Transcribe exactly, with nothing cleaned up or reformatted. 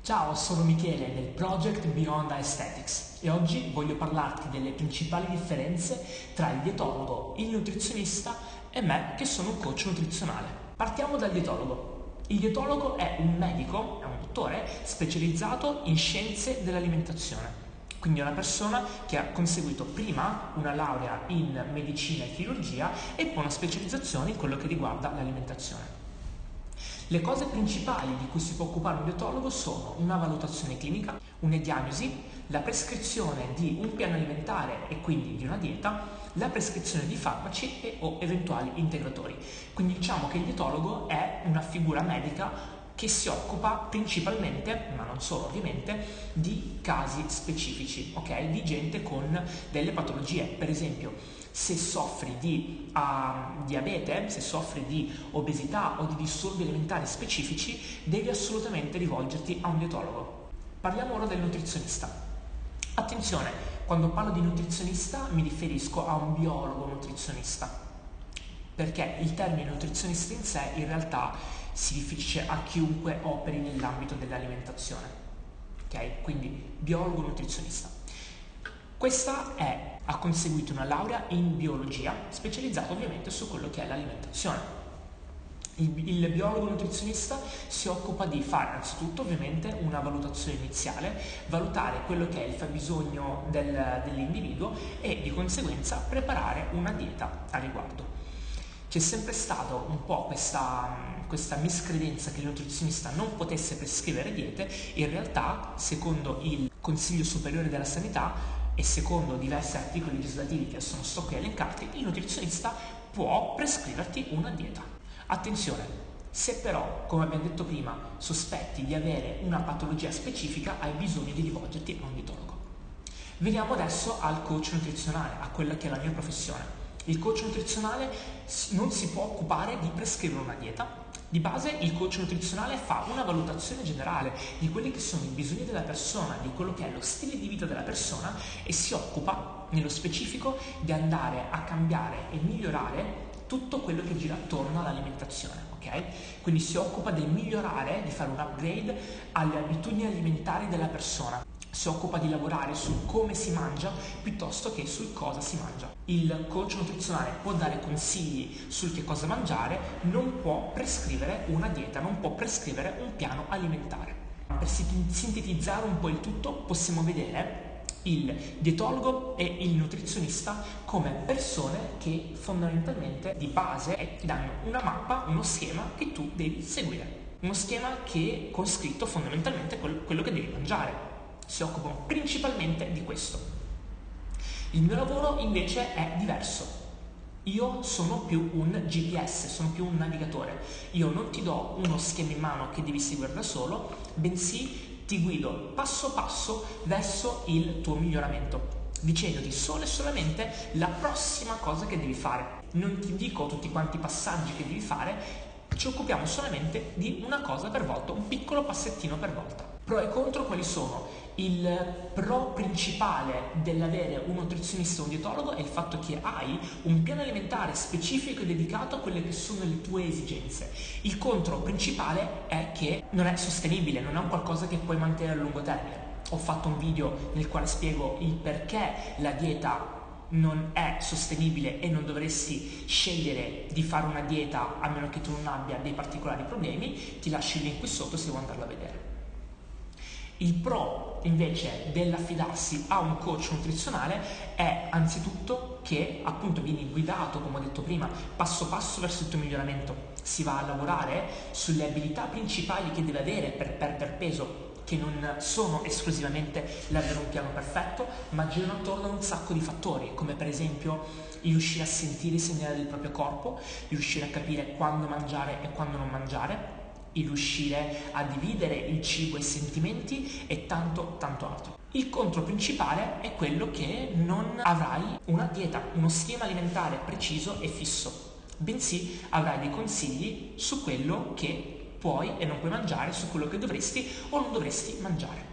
Ciao, sono Michele del Project Beyond Aesthetics e oggi voglio parlarti delle principali differenze tra il dietologo, il nutrizionista e me che sono un coach nutrizionale. Partiamo dal dietologo. Il dietologo è un medico, è un dottore specializzato in scienze dell'alimentazione, quindi è una persona che ha conseguito prima una laurea in medicina e chirurgia e poi una specializzazione in quello che riguarda l'alimentazione. Le cose principali di cui si può occupare un dietologo sono una valutazione clinica, una diagnosi, la prescrizione di un piano alimentare e quindi di una dieta, la prescrizione di farmaci e o eventuali integratori. Quindi diciamo che il dietologo è una figura medica che si occupa principalmente, ma non solo ovviamente, di casi specifici, ok? Di gente con delle patologie. Per esempio, se soffri di uh, diabete, se soffri di obesità o di disturbi alimentari specifici, devi assolutamente rivolgerti a un dietologo. Parliamo ora del nutrizionista. Attenzione, quando parlo di nutrizionista mi riferisco a un biologo nutrizionista, perché il termine nutrizionista in sé in realtà si riferisce a chiunque operi nell'ambito dell'alimentazione, ok? Quindi biologo nutrizionista. Questa è, ha conseguito una laurea in biologia, specializzata ovviamente su quello che è l'alimentazione. Il, il biologo nutrizionista si occupa di fare anzitutto ovviamente una valutazione iniziale, valutare quello che è il fabbisogno del, dell'individuo e di conseguenza preparare una dieta a riguardo. C'è sempre stata un po' questa, questa miscredenza che il nutrizionista non potesse prescrivere diete. In realtà, secondo il Consiglio Superiore della Sanità e secondo diversi articoli legislativi che sono sto qui elencati, il nutrizionista può prescriverti una dieta. Attenzione, se però, come abbiamo detto prima, sospetti di avere una patologia specifica, hai bisogno di rivolgerti a un dietologo. Veniamo adesso al coach nutrizionale, a quella che è la mia professione. Il coach nutrizionale non si può occupare di prescrivere una dieta. Di base il coach nutrizionale fa una valutazione generale di quelli che sono i bisogni della persona, di quello che è lo stile di vita della persona e si occupa nello specifico di andare a cambiare e migliorare tutto quello che gira attorno all'alimentazione, ok? Quindi si occupa del migliorare, di fare un upgrade alle abitudini alimentari della persona. Si occupa di lavorare su come si mangia piuttosto che sul cosa si mangia. Il coach nutrizionale può dare consigli sul che cosa mangiare, non può prescrivere una dieta, non può prescrivere un piano alimentare. Per sintetizzare un po' il tutto, possiamo vedere il dietologo e il nutrizionista come persone che fondamentalmente di base ti danno una mappa, uno schema che tu devi seguire. Uno schema che con scritto fondamentalmente quello che devi mangiare. Si occupano principalmente di questo. Il mio lavoro invece è diverso. Io sono più un G P S, sono più un navigatore. Io non ti do uno schema in mano che devi seguire da solo, bensì ti guido passo passo verso il tuo miglioramento, dicendoti solo e solamente la prossima cosa che devi fare. Non ti dico tutti quanti i passaggi che devi fare, ci occupiamo solamente di una cosa per volta, un piccolo passettino per volta. Pro e contro quali sono? Il pro principale dell'avere un nutrizionista o un dietologo è il fatto che hai un piano alimentare specifico e dedicato a quelle che sono le tue esigenze. Il contro principale è che non è sostenibile, non è un qualcosa che puoi mantenere a lungo termine. Ho fatto un video nel quale spiego il perché la dieta non è sostenibile e non dovresti scegliere di fare una dieta a meno che tu non abbia dei particolari problemi. Ti lascio il link qui sotto se vuoi andarlo a vedere. Il pro invece dell'affidarsi a un coach nutrizionale è anzitutto che appunto vieni guidato, come ho detto prima, passo passo verso il tuo miglioramento. Si va a lavorare sulle abilità principali che deve avere per perdere peso, che non sono esclusivamente l'avere un piano perfetto, ma girano attorno a un sacco di fattori, come per esempio riuscire a sentire i segnali del proprio corpo, riuscire a capire quando mangiare e quando non mangiare, riuscire a dividere il cibo e i sentimenti e tanto tanto altro. Il contro principale è quello che non avrai una dieta, uno schema alimentare preciso e fisso, bensì avrai dei consigli su quello che puoi e non puoi mangiare, su quello che dovresti o non dovresti mangiare.